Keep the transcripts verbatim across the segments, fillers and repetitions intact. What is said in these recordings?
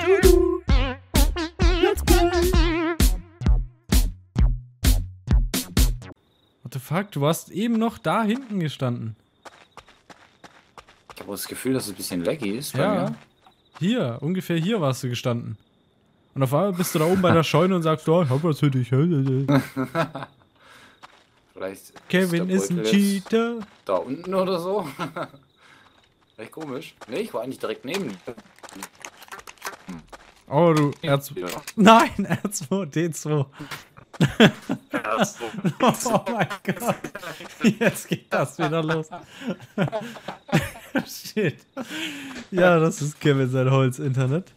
Let's go. What the fuck? Du warst eben noch da hinten gestanden. Ich habe das Gefühl, dass es ein bisschen laggy ist. Ja. Hier, ungefähr hier warst du gestanden. Und auf einmal bist du da oben bei der Scheune und sagst, oh, ich hab was für dich. Vielleicht Kevin ist, ist ein Cheater. Da unten oder so. Echt komisch. Ne, ich war eigentlich direkt neben dir. Oh, du R zwei. Ja. Nein, R zwei D zwei. R zwei. Oh mein Gott. Jetzt geht das wieder los. Shit. Ja, das ist Kevin sein Holz-Internet.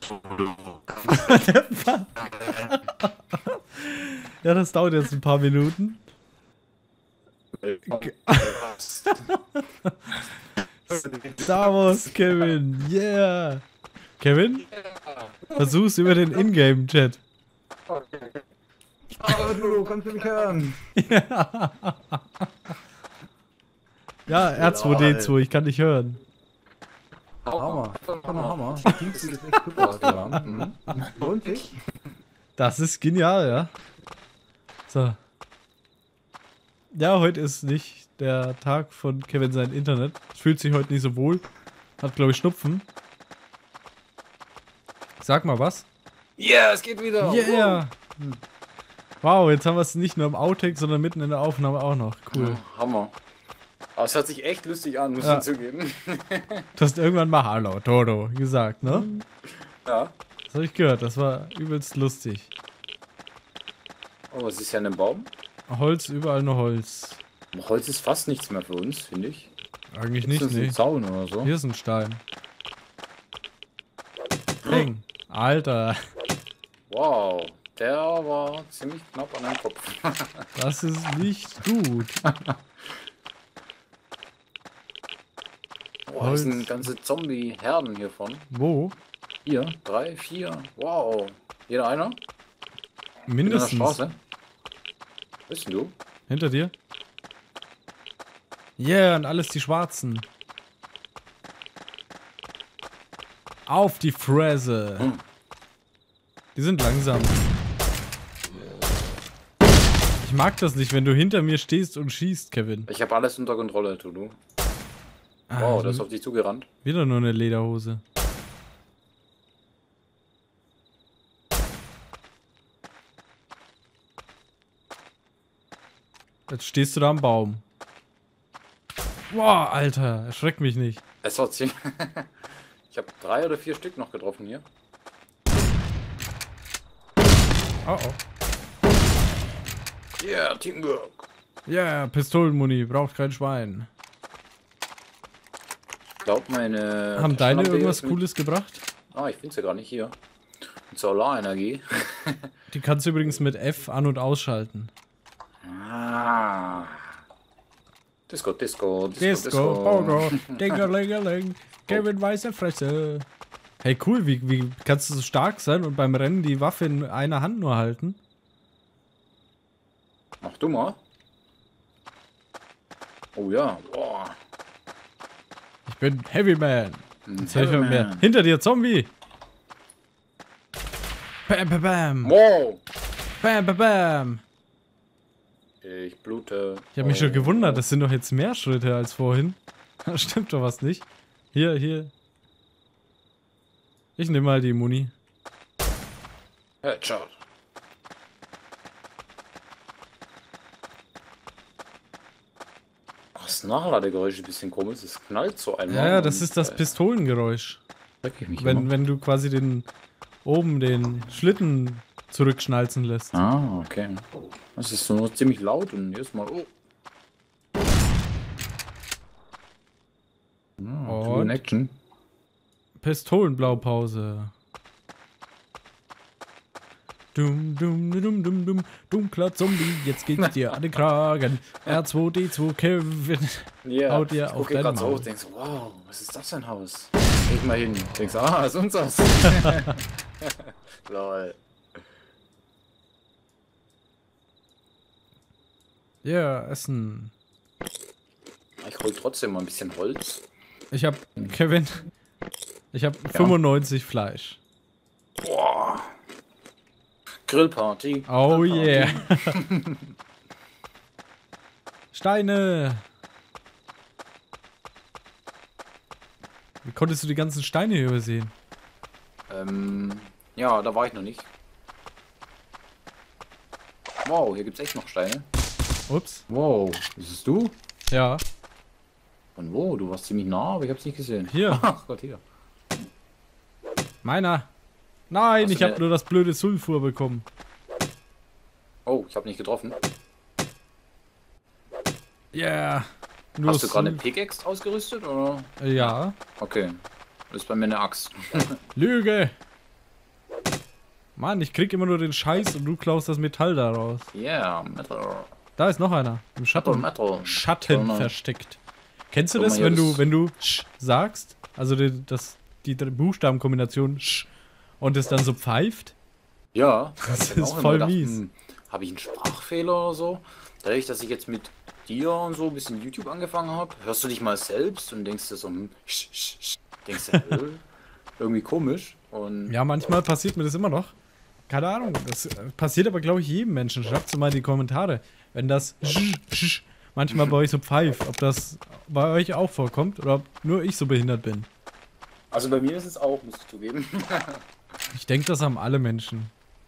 Ja, das dauert jetzt ein paar Minuten. Star Wars, Kevin. Yeah. Kevin? Versuch's über den Ingame-Chat. Oh, du kannst mich hören. Ja. Ja, R zwei D zwei, ich kann dich hören. Hammer. Hammer, Hammer. Die Teams sieht echt super aus. Ja. Mhm. Und ich? Das ist genial, ja. So. Ja, heute ist nicht der Tag von Kevin sein Internet. Fühlt sich heute nicht so wohl. Hat, glaube ich, Schnupfen. Sag mal was. Ja, yeah, es geht wieder. Yeah. Wow, jetzt haben wir es nicht nur im Outtake, sondern mitten in der Aufnahme auch noch. Cool. Ja, Hammer. Aber es hört sich echt lustig an, muss ja. ich zugeben. Du hast irgendwann mal Hallo, Toto gesagt, ne? Ja. Das habe ich gehört, das war übelst lustig. Oh, was ist ja an dem Baum? Holz, überall nur Holz. Holz ist fast nichts mehr für uns, finde ich. Eigentlich Ist nicht, das ne? ein Zaun oder so? Hier ist ein Stein. Ding. Alter. Wow, der war ziemlich knapp an deinem Kopf. Das ist nicht gut. Oh, das sind ganze Zombie-Herden hiervon. Wo? Hier, drei, vier. Wow. Jeder einer? Mindestens. In der Straße. Bist du? Hinter dir? Yeah, und alles die Schwarzen. Auf die Fresse. Hm. Die sind langsam. Ich mag das nicht, wenn du hinter mir stehst und schießt, Kevin. Ich habe alles unter Kontrolle, tu du. Ah, Wow, das ist auf dich zugerannt. Wieder nur eine Lederhose. Jetzt stehst du da am Baum. Boah, Alter, erschreck mich nicht. Es war ziemlich. Ich habe drei oder vier Stück noch getroffen hier. Oh oh. Yeah, Teamwork. Ja, yeah, Pistolenmuni, braucht kein Schwein. Ich glaube, meine. Haben deine Taschenlampe irgendwas ist mit- Cooles gebracht? Ah, ich finde sie gar nicht hier. Solarenergie. Die kannst du übrigens mit F an- und ausschalten. Ah. Disco, Disco, Disco, Disco, Pogo, Dingelingeling, Kevin weiße Fresse. Hey, cool, wie, wie kannst du so stark sein und beim Rennen die Waffe in einer Hand nur halten? Mach du mal. Oh ja, boah. Ich bin Heavy Man. Jetzt helf Heavy mir mehr. Man. Hinter dir, Zombie. Bam, bam, bam. Wow. Bam, bam, bam. Ich blute. Ich habe mich schon gewundert, das sind doch jetzt mehr Schritte als vorhin. Da stimmt doch was nicht. Hier, hier. Ich nehme mal die Muni. Headshot. Ach, das Nachladegeräusch ist ein bisschen komisch. Es knallt so einmal. Ja, ja, das und, ist das äh, Pistolengeräusch. schreck ich mich Wenn, immer. wenn du quasi den oben den Schlitten zurückschnalzen lässt. Ah, okay. Das ist so ziemlich laut und jedes Mal. Oh. Ah, Two in Und Action. Pistolenblaupause. Dum, dum, dum, dum, dum, dunkler Zombie, jetzt geht's dir an den Kragen. R zwei D zwei Kevin. Ja, Haut dir ich auf gucke deine gerade so Maul. hoch, denkst, wow, was ist das für ein Haus? Geh ich mal hin. Denkst, ah, ist unseres. Lol. Ja, Essen. Ich hol trotzdem mal ein bisschen Holz. Ich hab, Kevin, ich hab fünfundneunzig Fleisch. Grillparty. Oh Grillparty. yeah. Steine. Wie konntest du die ganzen Steine hier übersehen? Ähm, ja, da war ich noch nicht. Wow, hier gibt's echt noch Steine. Ups. Wow, ist es du? Ja. Und wo? Du warst ziemlich nah, aber ich hab's nicht gesehen. Hier. Ach Gott, hier. Meiner. Nein, Hast du ich habe eine- nur das blöde Sulfur bekommen. Oh, ich habe nicht getroffen. Yeah. Nur Hast du gerade eine Sulf- Pickaxe ausgerüstet, oder? Ja. Okay. Das ist bei mir eine Axt. Lüge. Mann, ich krieg immer nur den Scheiß und du klaust das Metall daraus. Yeah, Metal. Da ist noch einer. Im Metal, Schatten. Metal. Schatten Schau mal. versteckt. Kennst du Schau das, mal hier, wenn du, das- wenn du sch sagst? Also die, das, die drei Buchstabenkombination sch und es dann so pfeift? Ja, Das ich hab ist auch immer voll gedacht, mies. hm, habe ich einen Sprachfehler oder so? Dadurch, dass ich jetzt mit dir und so ein bisschen YouTube angefangen habe, hörst du dich mal selbst und denkst dir so, hm, sch, sch, sch, denkst du, äh, irgendwie komisch. Und Ja, manchmal passiert mir das immer noch. Keine Ahnung. Das äh, passiert aber, glaube ich, jedem Menschen. Schreibt es mal in die Kommentare. Wenn das sch, sch, manchmal bei euch so pfeift, ob das bei euch auch vorkommt oder ob nur ich so behindert bin. also bei mir ist es auch, muss ich zugeben. Ich denke, das haben alle Menschen.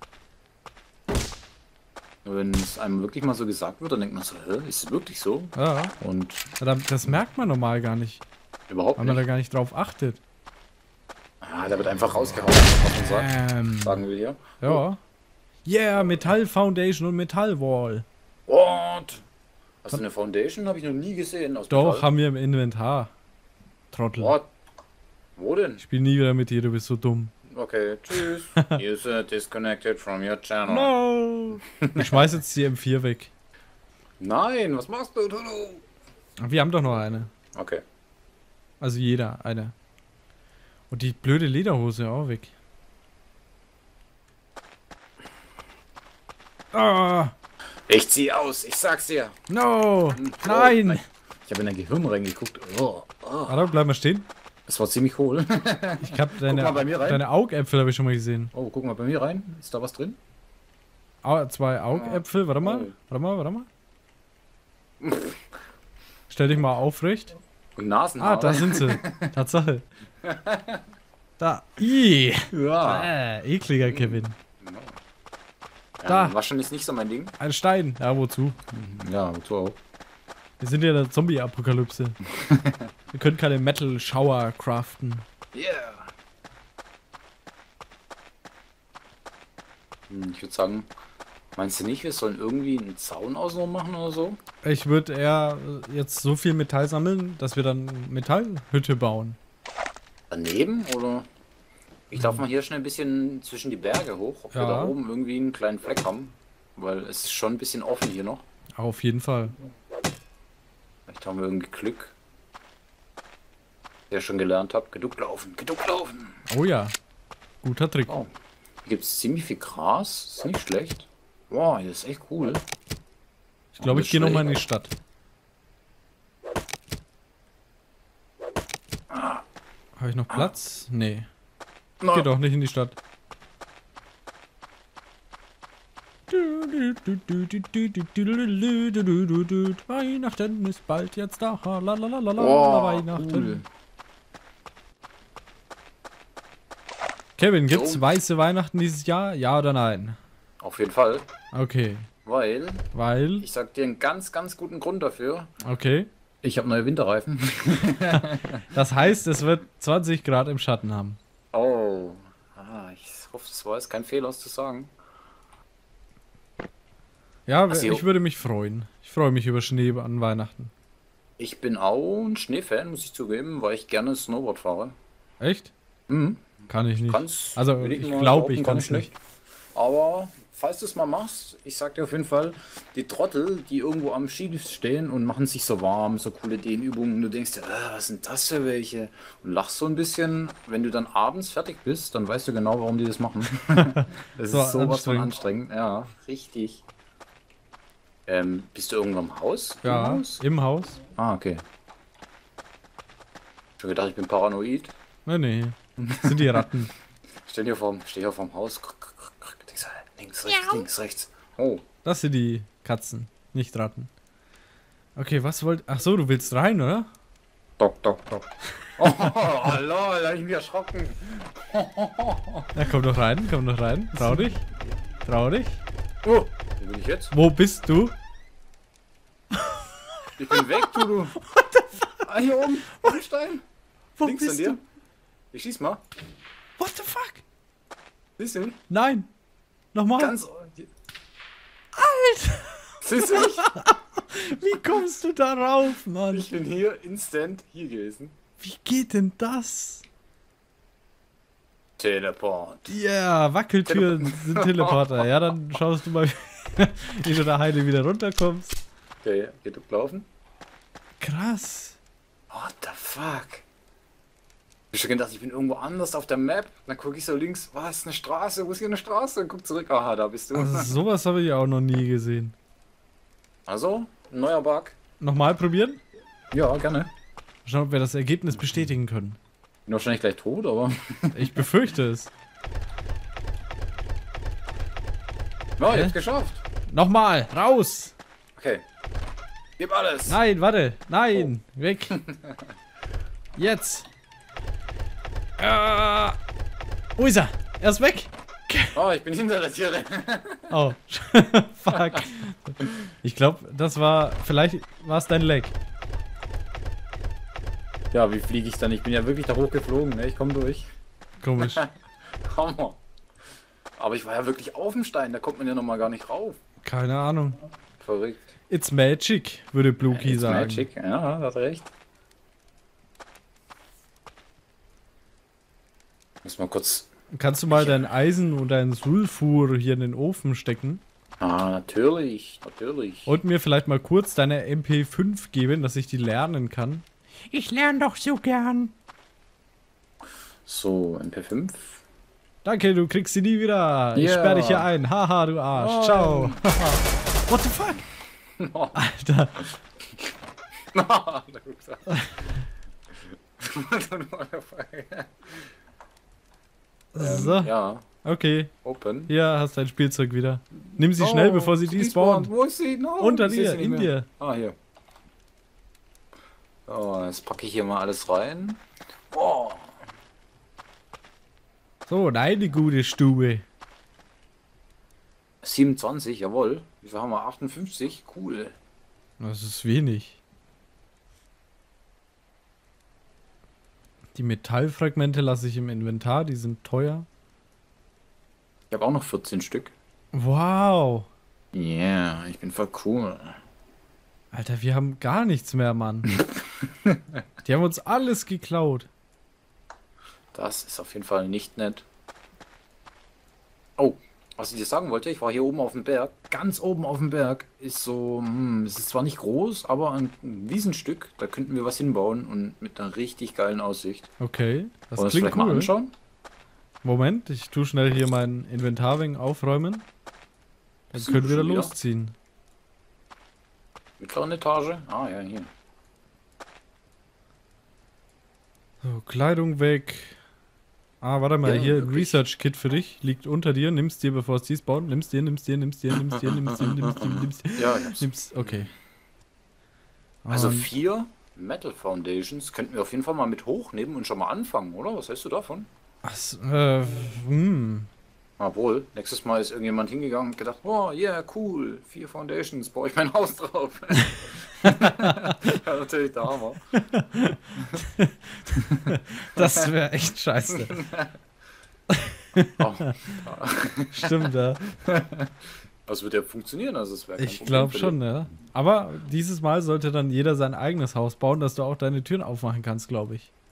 Wenn es einem wirklich mal so gesagt wird, dann denkt man so, hä, ist es wirklich so? Ja, Und das merkt man normal gar nicht, überhaupt weil man da nicht. gar nicht drauf achtet. Ah, da wird einfach rausgehauen, was man sagt, Ähm, sagen wir hier. ja. Yeah, Metall Foundation und Metall Wall. What? Hast du eine Foundation? Habe ich noch nie gesehen. Aus Doch, Metall. haben wir im Inventar. Trottel. What? Wo denn? Ich spiel nie wieder mit dir, du bist so dumm. Okay, tschüss. User disconnected from your channel. No! Ich schmeiß jetzt die M vier weg. Nein, was machst du, Tulu? Wir haben doch noch eine. Okay. Also jeder eine. Und die blöde Lederhose auch weg. Ah! Ich zieh aus, ich sag's dir. No! Oh, Nein! Ich habe in dein Gehirn reingeguckt. Oh, oh. Warte, bleib mal stehen. Das war ziemlich hohl. Ich hab deine, mal bei mir rein. deine Augäpfel habe ich schon mal gesehen. Oh, guck mal bei mir rein. Ist da was drin? Au, zwei Augäpfel, warte mal. Oh. Warte mal, warte mal. Stell dich mal aufrecht. Und Nasenhaare. Ah, da sind sie. Tatsache. Da. Ih. Ja. Äh, ekliger Kevin. Ja, Da. Waschen ist nicht so mein Ding. Ein Stein. Ja, wozu? Ja, wozu auch. Wir sind ja in der Zombie-Apokalypse. Wir können keine Metal-Shower craften. Yeah. Hm, Ich würde sagen, meinst du nicht, wir sollen irgendwie einen Zaun außenrum machen oder so? Ich würde eher jetzt so viel Metall sammeln, dass wir dann Metallhütte bauen. Daneben oder? Ich darf mal hier schnell ein bisschen zwischen die Berge hoch, ob wir Ja. da oben irgendwie einen kleinen Fleck haben. Weil es ist schon ein bisschen offen hier noch. Auf jeden Fall. Vielleicht haben wir irgendwie Glück. Der schon gelernt habe, geduckt laufen, geduckt laufen. Oh ja. Guter Trick. Oh, hier gibt es ziemlich viel Gras, ist nicht schlecht. Wow, hier ist echt cool. Ich glaube, ich gehe nochmal in die Stadt. Habe ich noch Platz? Nee. Ich geh doch nicht in die Stadt. Weihnachten ist bald jetzt da. Lalalala, Wow, Weihnachten. cool. Kevin, gibt's So. weiße Weihnachten dieses Jahr? Ja oder nein? Auf jeden Fall, Okay. weil Weil. ich sag dir einen ganz, ganz guten Grund dafür. Okay. Ich habe neue Winterreifen. Das heißt, es wird zwanzig Grad im Schatten haben. Oh, ah, ich hoffe, es war jetzt kein Fehler, es zu sagen. Ja, Ach so. ich würde mich freuen. Ich freue mich über Schnee an Weihnachten. Ich bin auch ein Schneefan, muss ich zugeben, weil ich gerne Snowboard fahre. Echt? Mhm. Kann ich nicht. Kann's, Also, will ich mal glaube, behaupten, ich gar kann's nicht. Aber falls du es mal machst, ich sag dir auf jeden Fall, die Trottel, die irgendwo am Skilift stehen und machen sich so warm, so coole Dehnübungen, du denkst dir, ah, was sind das für welche? Und lachst so ein bisschen. Wenn du dann abends fertig bist, dann weißt du genau, warum die das machen. Das So ist sowas von anstrengend. anstrengend. Ja, richtig. Ähm, bist du irgendwo im Haus? Im Ja, Haus? im Haus. Ah, okay. Schon gedacht, ich bin paranoid. Nee, nee. Das sind die Ratten. Stell dir vor, steh hier vorm Haus. Denkst du, Links, rechts, links, rechts. Oh. Das sind die Katzen, nicht Ratten. Okay, was wollt... Ach so, du willst rein, oder? Doc, doc, doc. Oh, lol, da hab ich mich erschrocken. Ja, komm doch rein, komm doch rein. Trau dich. Trau dich. Oh, wo bin ich jetzt? Wo bist du? Ich bin weg, du, du. What the fuck? Ah, hier oben, am Stein. Wo Links bist an dir. du? Ich schieß mal. What the fuck? Siehst du mich? Nein. Nochmal. Ganz... Alter. Siehst du mich? Wie kommst du da rauf, Mann? Ich bin hier instant hier gewesen. Wie geht denn das? Teleport. Ja, yeah, Wackeltüren sind Teleporter. Ja, dann schaust du mal, wie du da heile wieder runterkommst. Okay, geht ablaufen. Krass. What the fuck? Ich hab schon gedacht, ich bin irgendwo anders auf der Map. Dann gucke ich so links, was, eine Straße? Wo ist hier eine Straße? Und guck zurück, aha, da bist du. Also, sowas habe ich auch noch nie gesehen. Also, ein neuer Bug. Nochmal probieren? Ja, gerne. Schauen, ob wir das Ergebnis bestätigen können. Bin wahrscheinlich gleich tot, aber... Ich befürchte es. Ja, Hä? jetzt geschafft. Nochmal, raus! Okay. Gib alles. Nein, warte, nein, weg. Jetzt. Ah. Wo ist er? Er ist weg. Oh, ich bin hinter der Tiere. Oh, fuck. Ich glaube, das war, vielleicht war es dein Leg. Ja, wie fliege ich dann? Ich bin ja wirklich da hochgeflogen, ne? Ich komme durch. Komisch. Hammer. Aber ich war ja wirklich auf dem Stein, da kommt man ja nochmal gar nicht rauf. Keine Ahnung. Verrückt. It's magic, würde Bluky It's sagen. Magic, ja, hat recht. Muss mal kurz... Kannst du mal dein Eisen und dein Sulfur hier in den Ofen stecken? Ah, natürlich, natürlich. Und mir vielleicht mal kurz deine M P fünf geben, dass ich die lernen kann. Ich lerne doch so gern. So, M P fünf. Danke, du kriegst sie nie wieder. Ich Yeah. sperre dich hier ein. Haha, du Arsch. Oh. Ciao. What the fuck? Oh. Alter. So, Ja, okay. open. Hier hast dein Spielzeug wieder. Nimm sie schnell, bevor sie despawnt. Wo ist sie? No, Unter ich seh dir, sie nicht in mehr. dir. Ah, hier. So, jetzt packe ich hier mal alles rein. Oh. So, deine gute Stube. siebenundzwanzig, jawohl. Wie viel haben wir? achtundfünfzig? Cool. Das ist wenig. Die Metallfragmente lasse ich im Inventar, die sind teuer. Ich habe auch noch vierzehn Stück. Wow. Ja, yeah, ich bin voll cool. Alter, wir haben gar nichts mehr, Mann. Die haben uns alles geklaut. Das ist auf jeden Fall nicht nett. Oh, was ich dir sagen wollte, ich war hier oben auf dem Berg. Ganz oben auf dem Berg ist so, hm, es ist zwar nicht groß, aber ein Wiesenstück. Da könnten wir was hinbauen und mit einer richtig geilen Aussicht. Okay, das Wollen wir uns klingt vielleicht mal cool. anschauen? Moment, ich tue schnell hier mein Inventar wegen aufräumen. Dann Sind können wir da schon wieder? losziehen. Mittlere Etage? Ah ja, hier. So, Kleidung weg. Ah, warte mal, Ja, hier ein wirklich. Research-Kit für dich. Liegt unter dir. Nimmst dir, bevor es dies baut. Nimmst dir, nimmst dir, nimmst dir, nimmst dir, nimmst dir, nimmst dir, nimmst dir. Ja, ich hab's. Nimmst, okay. Also Und- vier Metal Foundations könnten wir auf jeden Fall mal mit hochnehmen und schon mal anfangen, oder? Was hältst du davon? Ach, so, äh, hm. Obwohl, nächstes Mal ist irgendjemand hingegangen und gedacht, oh, yeah, cool, vier Foundations, baue ich mein Haus drauf. Ja, natürlich der Hammer. Das wäre echt scheiße. Oh, Stimmt, ja. das wird ja funktionieren, also es wäre kein Ich Problem glaube für schon, dich. ja. Aber dieses Mal sollte dann jeder sein eigenes Haus bauen, dass du auch deine Türen aufmachen kannst, glaube ich.